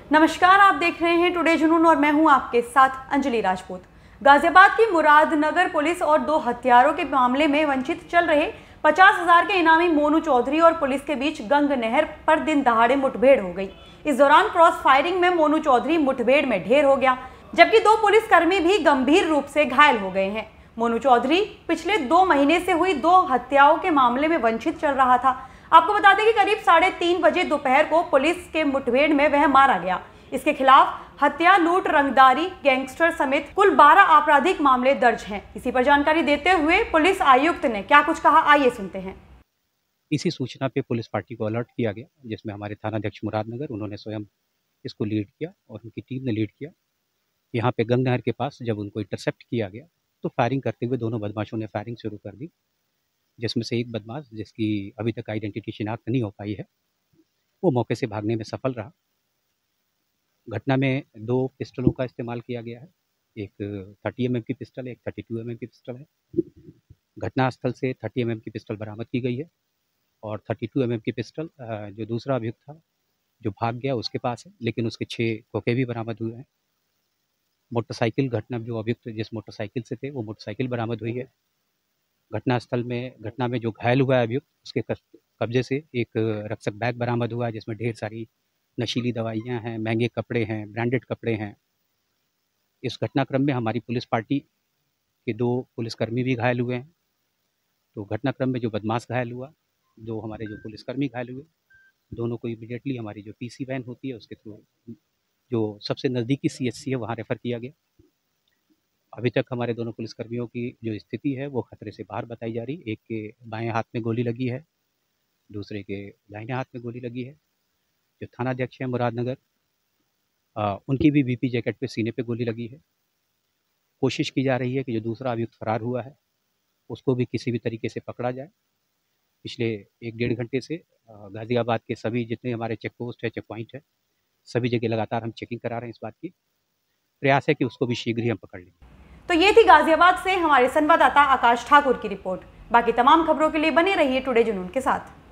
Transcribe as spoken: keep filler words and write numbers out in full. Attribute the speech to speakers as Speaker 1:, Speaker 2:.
Speaker 1: नमस्कार, आप देख रहे हैं टुडे जुनून और मैं हूं आपके साथ अंजलि राजपूत। गाजियाबाद की मुरादनगर पुलिस और दो हत्यारों के मामले में वंचित चल रहे पचास हजार के इनामी मोनू चौधरी और पुलिस के बीच गंग नहर पर दिन दहाड़े मुठभेड़ हो गई। इस दौरान क्रॉस फायरिंग में मोनू चौधरी मुठभेड़ में ढेर हो गया, जबकि दो पुलिसकर्मी भी गंभीर रूप से घायल हो गए हैं। मोनू चौधरी पिछले दो महीने से हुई दो हत्याओं के मामले में वंचित चल रहा था। आपको बता दें कि करीब साढ़े तीन बजे दोपहर को पुलिस के मुठभेड़ में वह मारा गया। इसके खिलाफ हत्या, लूट, रंगदारी, गैंगस्टर समेत कुल बारह आपराधिक मामले दर्ज हैं। इसी पर जानकारी देते हुए पुलिस आयुक्त ने क्या कुछ कहा, आइए सुनते हैं।
Speaker 2: इसी सूचना पे पुलिस पार्टी को अलर्ट किया गया, जिसमें हमारे थानाध्यक्ष मुरादनगर उन्होंने स्वयं इसको लीड किया और उनकी टीम ने लीड किया। यहाँ पे गंग नहर के पास जब उनको इंटरसेप्ट किया गया तो फायरिंग करते हुए दोनों बदमाशों ने फायरिंग शुरू कर दी, जिसमें से एक बदमाश, जिसकी अभी तक आइडेंटिटी शिनाख्त नहीं हो पाई है, वो मौके से भागने में सफल रहा। घटना में दो पिस्टलों का इस्तेमाल किया गया है, एक थर्टी एम एम की पिस्टल है, एक थर्टी टू एम एम की पिस्टल है। घटनास्थल से थर्टी एम एम की पिस्टल बरामद की गई है और थर्टी टू एम एम की पिस्टल जो दूसरा अभियुक्त था जो भाग गया उसके पास है, लेकिन उसके छः खोखे भी बरामद हुए हैं। मोटरसाइकिल, घटना जो अभियुक्त जिस मोटरसाइकिल से थे वो मोटरसाइकिल बरामद हुई है। घटनास्थल में घटना में जो घायल हुआ है अभियुक्त, उसके कब्जे से एक रक्षक बैग बरामद हुआ है, जिसमें ढेर सारी नशीली दवाइयाँ हैं, महंगे कपड़े हैं, ब्रांडेड कपड़े हैं। इस घटनाक्रम में हमारी पुलिस पार्टी के दो पुलिसकर्मी भी घायल हुए हैं। तो घटनाक्रम में जो बदमाश घायल हुआ, दो हमारे जो पुलिसकर्मी घायल हुए, दोनों को इमीडिएटली हमारी जो पीसी वैन होती है उसके थ्रू जो सबसे नज़दीकी सीएचसी है वहाँ रेफ़र किया गया। अभी तक हमारे दोनों पुलिसकर्मियों की जो स्थिति है वो खतरे से बाहर बताई जा रही। एक के बाएं हाथ में गोली लगी है, दूसरे के दाहिने हाथ में गोली लगी है। जो थानाध्यक्ष है मुरादनगर, उनकी भी बीपी जैकेट पे सीने पे गोली लगी है। कोशिश की जा रही है कि जो दूसरा अभियुक्त फरार हुआ है उसको भी किसी भी तरीके से पकड़ा जाए। पिछले एक डेढ़ घंटे से गाज़ियाबाद के सभी जितने हमारे चेक पोस्ट है, चेक पॉइंट है, सभी जगह लगातार हम चेकिंग करा रहे हैं। इस बात की प्रयास है कि उसको भी शीघ्र ही हम पकड़ लें।
Speaker 1: तो ये थी गाजियाबाद से हमारे संवाददाता आकाश ठाकुर की रिपोर्ट। बाकी तमाम खबरों के लिए बने रहिए टुडे जुनून के साथ।